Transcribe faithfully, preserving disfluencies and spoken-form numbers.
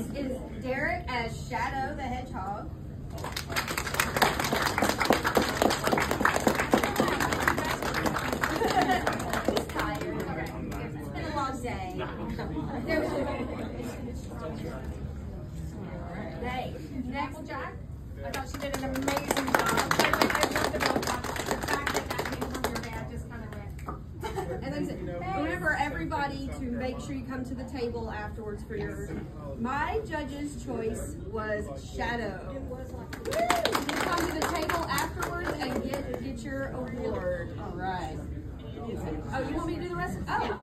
Next is Derrick as Shadow the Hedgehog. He's tired. It's been a long day. Hey, next, Jack. I thought she did an amazing job. I loved about the fact that that came from your dad just kind of went. And then remember, everybody, to make sure you come to the table afterwards for your. My judge's choice was Shadow. You come to the table afterwards and get get your award. All right. Oh, you want me to do the rest? Oh.